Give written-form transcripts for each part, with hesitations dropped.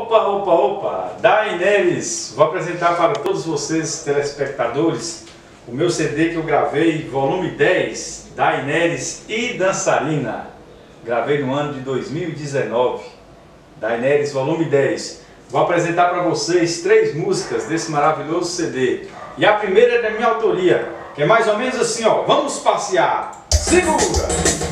Opa, opa, opa! Daenerys, vou apresentar para todos vocês, telespectadores, o meu CD que eu gravei, volume 10, Daenerys e Dançarina. Gravei no ano de 2019, Daenerys, volume 10. Vou apresentar para vocês 3 músicas desse maravilhoso CD. E a primeira é da minha autoria, que é mais ou menos assim, ó. Vamos passear! Segura!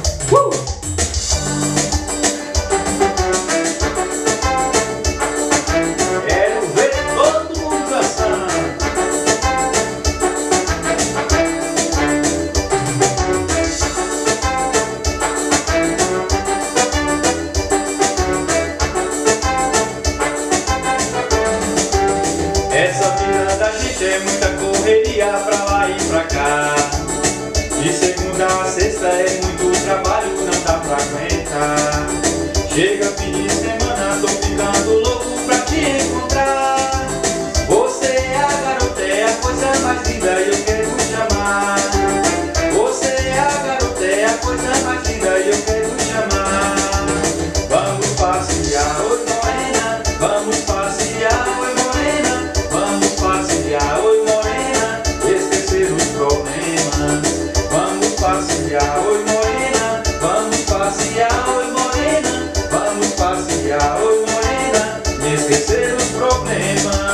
Essa vida da gente é muita correria pra lá e pra cá. De segunda a sexta é muito trabalho, não dá pra aguentar. Chega fim de semana, tô ficando louco pra te encontrar. Você é a garota, é a coisa mais linda e eu quero te amar. Você é a garota, é a coisa mais linda e eu quero te amar. Vamos passear, oi morena, vamos passear, oi morena. Vamos passear, oi morena, esquecer os problemas. Vamos passear, oi morena, vamos passear, oi morena. Vamos passear, oi morena, esquecer os problemas.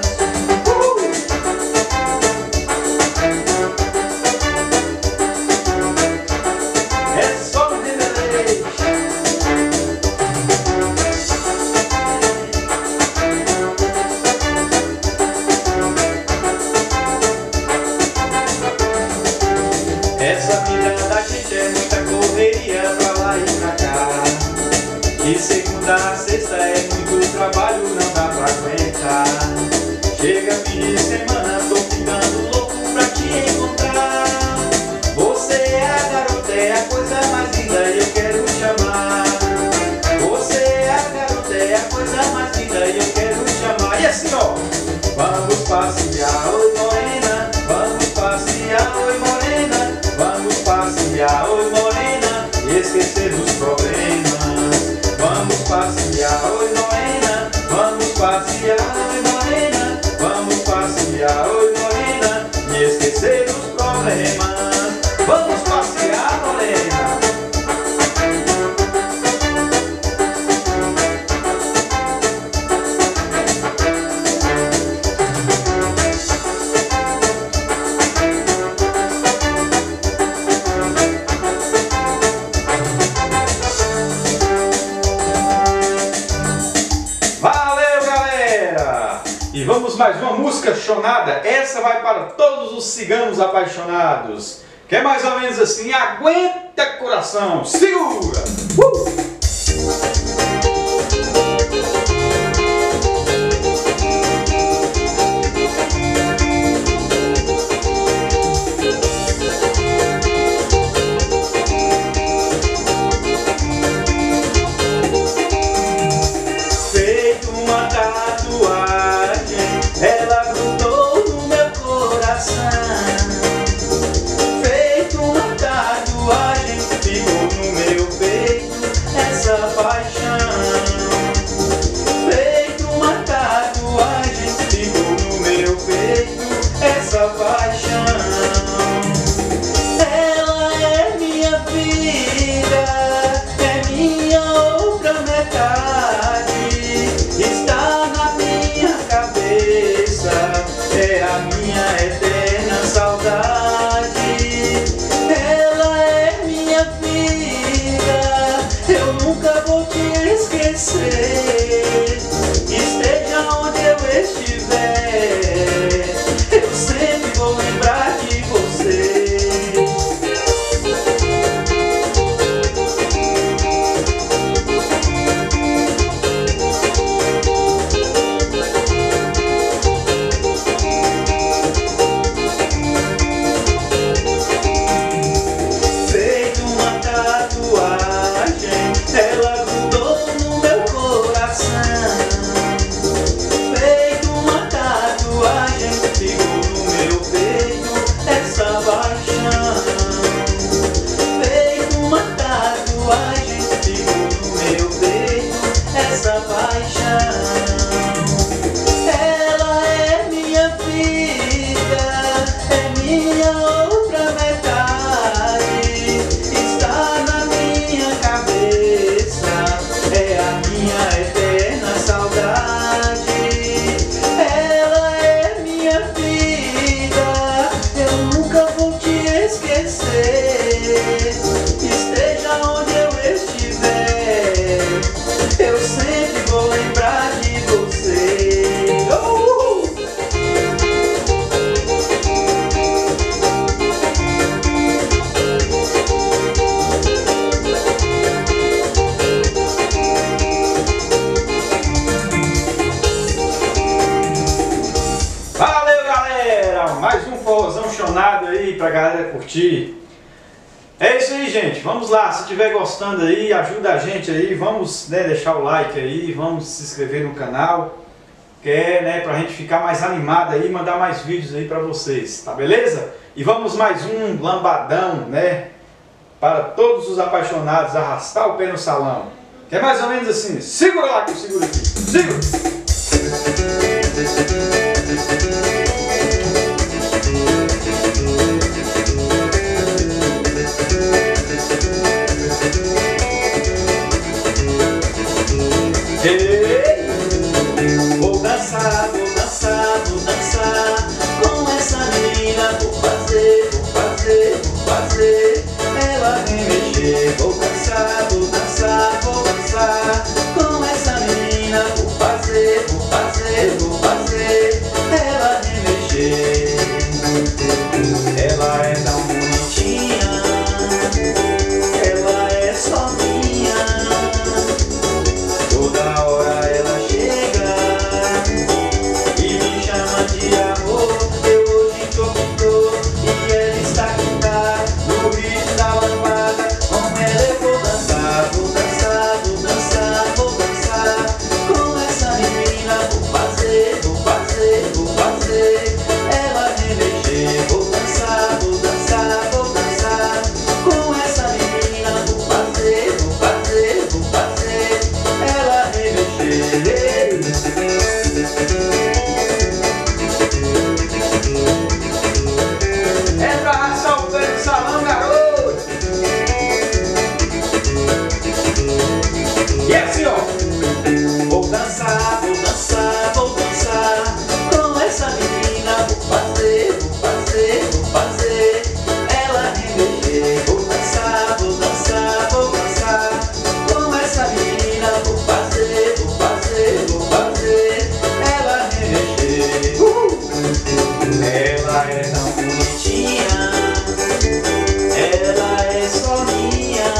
É só um deleite. Essa vida da gente é muita correria pra lá e pra cá. De segunda a sexta é muito trabalho, não dá pra aguentar. Chega fim de semana, tô ficando louco pra te encontrar. Você é a garota, é a coisa mais linda e eu quero te amar. Você é a garota, é a coisa mais linda e eu quero te amar. E assim ó, vamos passear, oi morena, vamos passear, oi morena. Vamos passear, oi morena, esquecer dos problemas. Vamos passear, oi morena, vamos passear, oi morena. Vamos passear, oi morena, e esquecer dos problemas. Vamos passear, morena. E vamos mais uma música chonada. Essa vai para todos os ciganos apaixonados. Que é mais ou menos assim: aguenta coração, segura! Feito uma tatuagem, ela grudou no meu coração. Feito uma tatuagem, ficou no meu peito essa paixão. Feito uma tatuagem, ficou no meu peito essa paixão. Ela é minha vida, é minha outra metade. Está na minha cabeça, é a minha eterna saudade. Ela é minha vida, eu nunca vou te esquecer. Esteja onde eu estiver, eu sempre vou lembrar de você. Feito uma tatuagem, ela grudou no meu coração. Feito uma tatuagem, ficou no meu peito essa paixão. Feito uma tatuagem, ficou no meu peito essa paixão. eu sempre vou lembrar de você. Valeu, galera! Mais um forrozão chonado aí pra galera curtir. É isso aí, gente. Vamos lá. Se estiver gostando aí, ajuda a gente aí. Vamos, né, deixar o like aí. Vamos se inscrever no canal. Que é, né, pra gente ficar mais animado aí e mandar mais vídeos aí pra vocês. Tá beleza? E vamos mais um lambadão, né? Para todos os apaixonados, arrastar o pé no salão. Que é mais ou menos assim. Segura lá que eu seguro aqui. Segura! Vou dançar, vou dançar, vou dançar com essa menina. Vou fazer, vou fazer, vou fazer ela me mexer. Vou dançar, vou dançar, vou dançar com essa menina. Vou fazer, vou fazer, vou fazer ela me mexer. Ela é tão bonitinha, ela é só minha. Toda hora ela chega e me chama de amor. Eu hoje tô que tô e ela está que tá no ritmo da lambada. Com ela eu vou dançar, vou dançar, vou dançar, vou dançar com essa menina. Vou fazer, vou fazer, vou fazer ela me mexer. Vou dançar, vou dançar, vou dançar com essa menina. Vou fazer, vou fazer, vou fazer ela me mexer. É pra arrastar o pé do salão, garoto. E assim, ó. Vou dançar, vou dançar, vou dançar com essa menina. Vou fazer, vou fazer, vou fazer ela me mexer. Vou dançar, vou dançar, vou dançar com essa menina. Vou fazer, vou fazer, vou fazer ela me mexer. Ela é tão bonitinha, ela é só minha.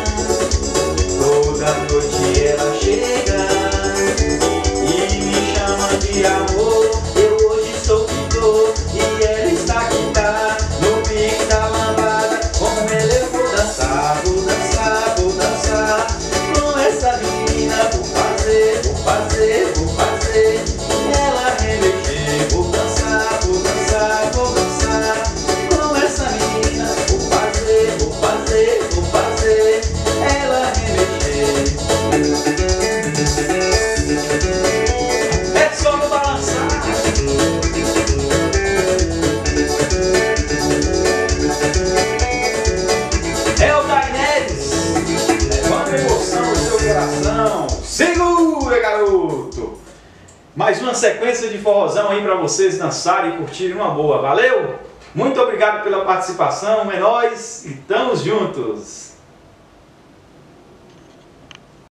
Toda noite ela chega e me chama de amor. Eu hoje estou que tô e ela está que tá no pique da lambada. Com ela eu vou dançar, vou dançar, vou dançar com essa menina. Vou fazer, vou fazer, vou fazer ela me mexer. Vou dançar, vou dançar, vou dançar com essa menina. Vou fazer, vou fazer, vou fazer ela me mexer. É só no balançar. É o Dainelis, levando emoção no seu coração. Segura, garoto! Mais uma sequência de forrozão aí pra vocês dançarem e curtirem uma boa. Valeu? Muito obrigado pela participação, é nóis e tamo juntos!